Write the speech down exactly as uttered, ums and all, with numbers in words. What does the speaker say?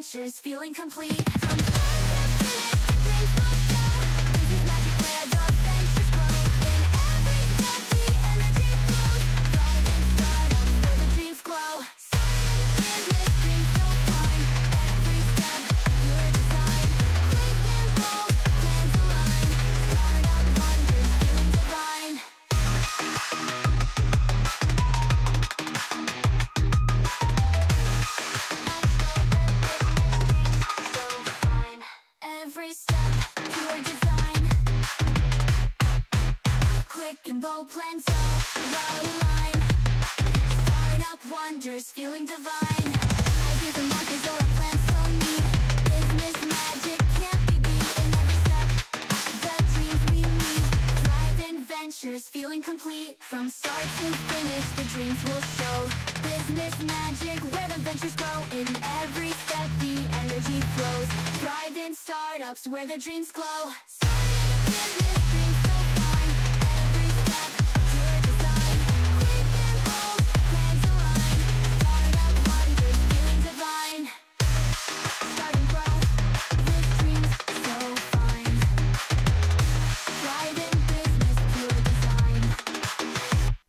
adventures feeling complete. From start to finish, dreams will show. This is magic where the adventures grow. In every step the energy flows. Thrive in startups where the dreams glow. Starting a business, dreams so fine. Every step, your design. Click and roll, plans align. Startup wonders feeling divine. Every step, pure design. Quick and bold plans all well aligned. Startup wonders feeling divine. Ideas and markers or a plan so neat. Business magic can't be beat. In every step, the dreams we meet. Thrive in ventures feeling complete. From start to finish the dreams will show. Business magic where the ventures grow. In every step the energy flows. Thrive in startups where the dreams glow. Starting a business